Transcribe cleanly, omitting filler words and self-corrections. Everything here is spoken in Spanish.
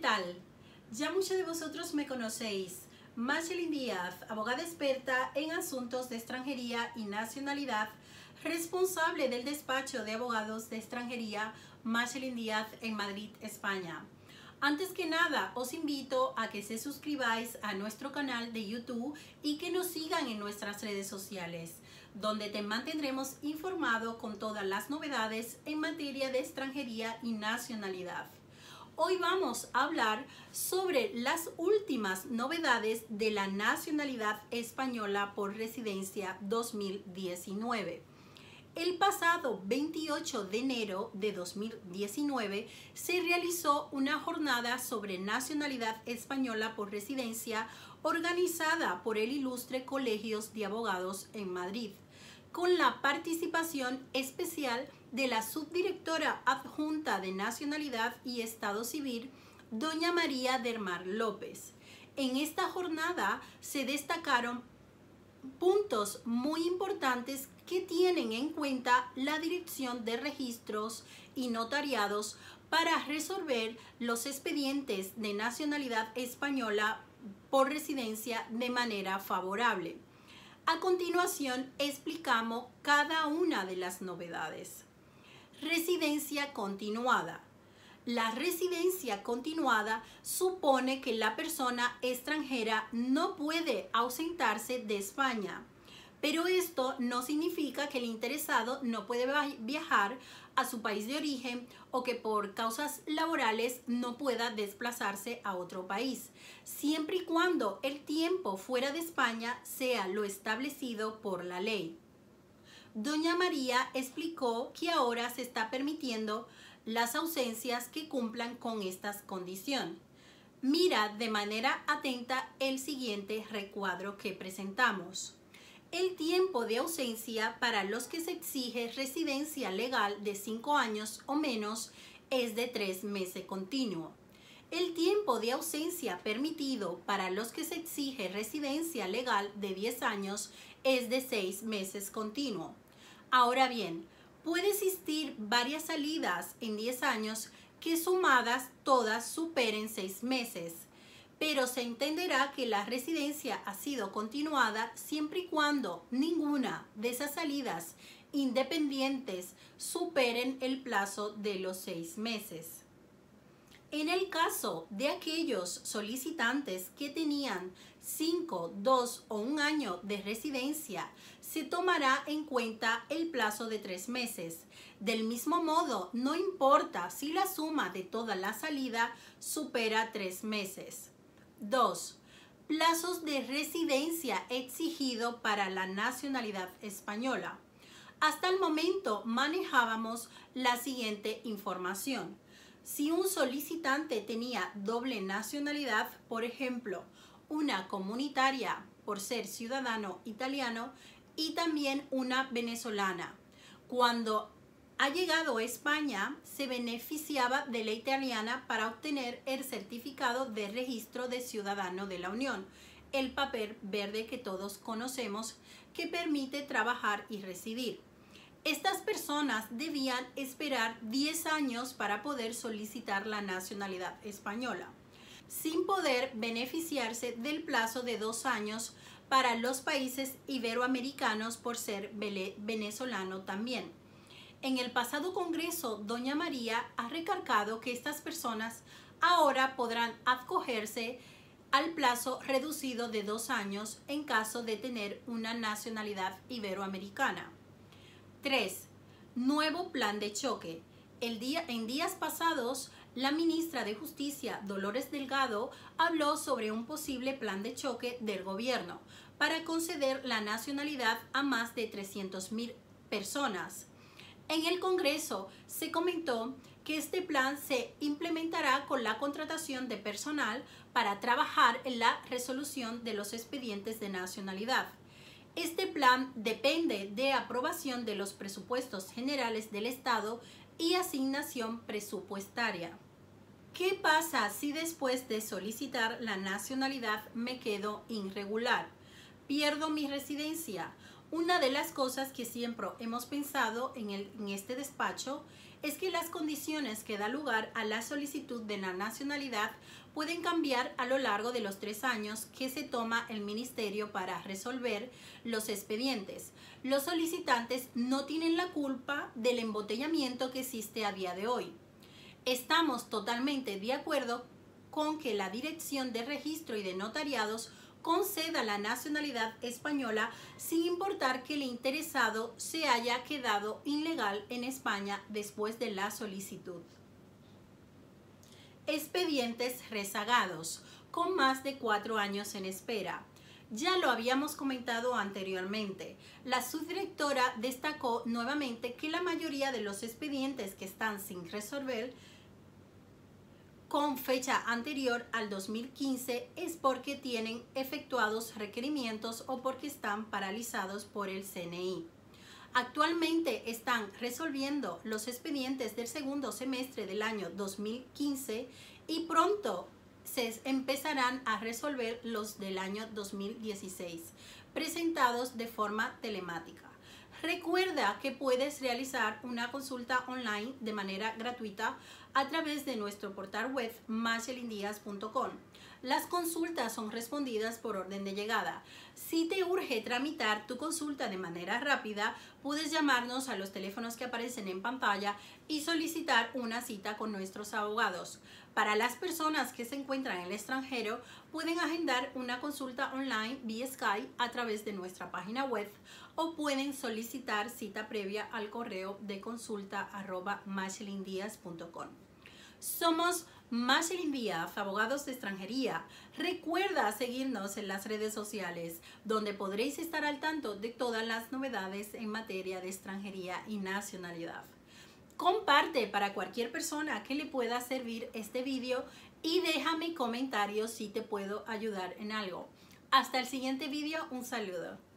tal? Ya muchos de vosotros me conocéis. Machelin Díaz, abogada experta en asuntos de extranjería y nacionalidad, responsable del despacho de abogados de extranjería Machelin Díaz en Madrid, España. Antes que nada, os invito a que se suscribáis a nuestro canal de YouTube y que nos sigan en nuestras redes sociales, donde te mantendremos informado con todas las novedades en materia de extranjería y nacionalidad. Hoy vamos a hablar sobre las últimas novedades de la nacionalidad española por residencia 2019. El pasado 28 de enero de 2019 se realizó una jornada sobre nacionalidad española por residencia organizada por el Ilustre Colegios de Abogados en Madrid, con la participación especial de la subdirectora adjunta de Nacionalidad y Estado Civil, doña María del Mar López. En esta jornada se destacaron puntos muy importantes que tienen en cuenta la Dirección de Registros y Notariados para resolver los expedientes de nacionalidad española por residencia de manera favorable. A continuación explicamos cada una de las novedades. Residencia continuada. La residencia continuada supone que la persona extranjera no puede ausentarse de España, pero esto no significa que el interesado no puede viajar a su país de origen o que por causas laborales no pueda desplazarse a otro país, siempre y cuando el tiempo fuera de España sea lo establecido por la ley. Doña María explicó que ahora se está permitiendo las ausencias que cumplan con estas condiciones. Mira de manera atenta el siguiente recuadro que presentamos. El tiempo de ausencia para los que se exige residencia legal de 5 años o menos es de 3 meses continuo. El tiempo de ausencia permitido para los que se exige residencia legal de 10 años es de 6 meses continuo. Ahora bien, puede existir varias salidas en 10 años que sumadas todas superen 6 meses, pero se entenderá que la residencia ha sido continuada siempre y cuando ninguna de esas salidas independientes superen el plazo de los 6 meses. En el caso de aquellos solicitantes que tenían 5, 2 o 1 año de residencia, se tomará en cuenta el plazo de 3 meses. Del mismo modo, no importa si la suma de toda la salida supera 3 meses. 2. Plazos de residencia exigido para la nacionalidad española. Hasta el momento manejábamos la siguiente información. Si un solicitante tenía doble nacionalidad, por ejemplo, una comunitaria por ser ciudadano italiano y también una venezolana, cuando ha llegado a España se beneficiaba de la italiana para obtener el certificado de registro de ciudadano de la Unión, el papel verde que todos conocemos que permite trabajar y residir. Estas personas debían esperar 10 años para poder solicitar la nacionalidad española, sin poder beneficiarse del plazo de 2 años para los países iberoamericanos por ser venezolano también. En el pasado congreso, doña María ha recalcado que estas personas ahora podrán acogerse al plazo reducido de 2 años en caso de tener una nacionalidad iberoamericana. 3. Nuevo plan de choque. En días pasados, la ministra de Justicia, Dolores Delgado, habló sobre un posible plan de choque del gobierno para conceder la nacionalidad a más de 300,000 personas. En el Congreso se comentó que este plan se implementará con la contratación de personal para trabajar en la resolución de los expedientes de nacionalidad. Este plan depende de aprobación de los presupuestos generales del Estado y asignación presupuestaria. ¿Qué pasa si después de solicitar la nacionalidad me quedo irregular? ¿Pierdo mi residencia? Una de las cosas que siempre hemos pensado en este despacho es que las condiciones que da lugar a la solicitud de la nacionalidad pueden cambiar a lo largo de los 3 años que se toma el ministerio para resolver los expedientes. Los solicitantes no tienen la culpa del embotellamiento que existe a día de hoy. Estamos totalmente de acuerdo con que la Dirección de Registro y de Notariados conceda la nacionalidad española sin importar que el interesado se haya quedado ilegal en España después de la solicitud. Expedientes rezagados con más de 4 años en espera. Ya lo habíamos comentado anteriormente. La subdirectora destacó nuevamente que la mayoría de los expedientes que están sin resolver con fecha anterior al 2015 es porque tienen efectuados requerimientos o porque están paralizados por el CNI. Actualmente están resolviendo los expedientes del segundo semestre del año 2015 y pronto se empezarán a resolver los del año 2016, presentados de forma telemática. Recuerda que puedes realizar una consulta online de manera gratuita a través de nuestro portal web machelindias.com. Las consultas son respondidas por orden de llegada. Si te urge tramitar tu consulta de manera rápida, puedes llamarnos a los teléfonos que aparecen en pantalla y solicitar una cita con nuestros abogados. Para las personas que se encuentran en el extranjero, pueden agendar una consulta online vía Skype a través de nuestra página web o pueden solicitar cita previa al correo de consulta@machelindias.com. Somos Machelin Díaz, abogados de extranjería. Recuerda seguirnos en las redes sociales, donde podréis estar al tanto de todas las novedades en materia de extranjería y nacionalidad. Comparte para cualquier persona que le pueda servir este vídeo y déjame comentarios si te puedo ayudar en algo. Hasta el siguiente vídeo, un saludo.